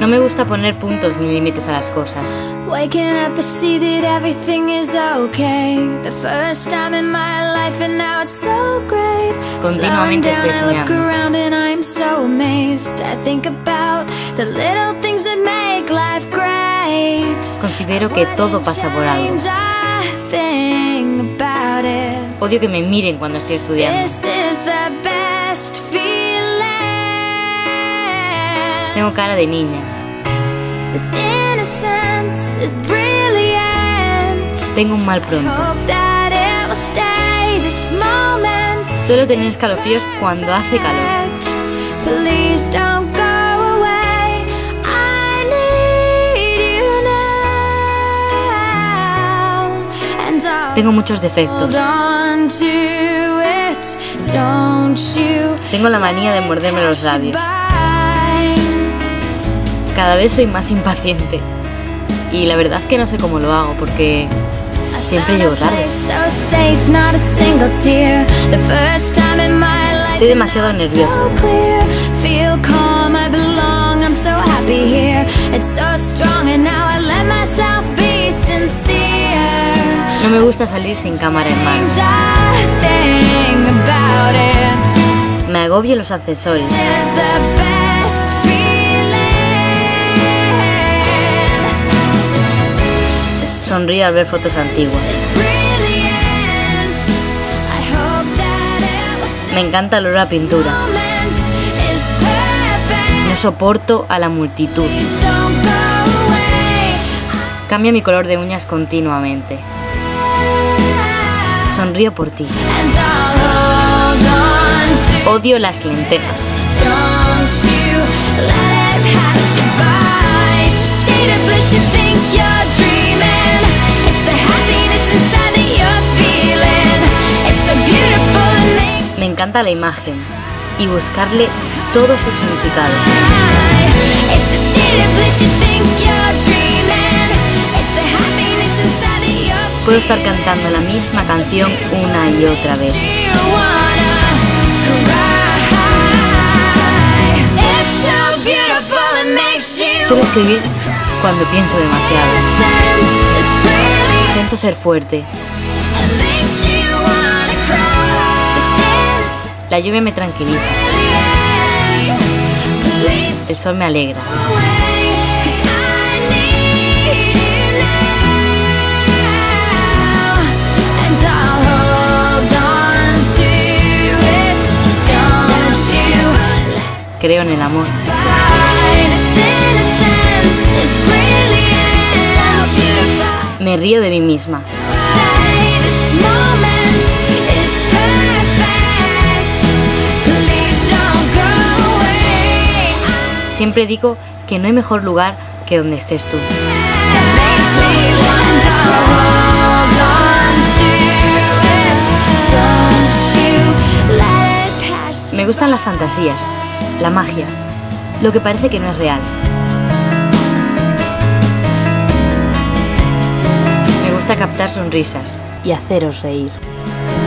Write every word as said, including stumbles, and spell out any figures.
No me gusta poner puntos ni límites a las cosas. Continuamente estoy soñando. Considero que todo pasa por algo. Odio que me miren cuando estoy estudiando. Tengo cara de niña. Tengo un mal pronto. Suelo tener escalofríos cuando hace calor. Tengo muchos defectos. Tengo la manía de morderme los labios. Cada vez soy más impaciente. Y la verdad es que no sé cómo lo hago porque siempre llego tarde. Soy demasiado nerviosa. No me gusta salir sin cámara en mano. Me agobio los accesorios. Sonrío al ver fotos antiguas. Me encanta el olor a pintura. No soporto a la multitud. Cambia mi color de uñas continuamente. Sonrío por ti. Odio las lentejas. Me encanta la imagen y buscarle todo su significado. Puedo estar cantando la misma canción una y otra vez. Suelo escribir cuando pienso demasiado. Intento ser fuerte. La lluvia me tranquiliza. El sol me alegra. Creo en el amor. Me río de mí misma. Siempre digo que no hay mejor lugar que donde estés tú. Me gustan las fantasías, la magia, lo que parece que no es real. Me gusta captar sonrisas y haceros reír.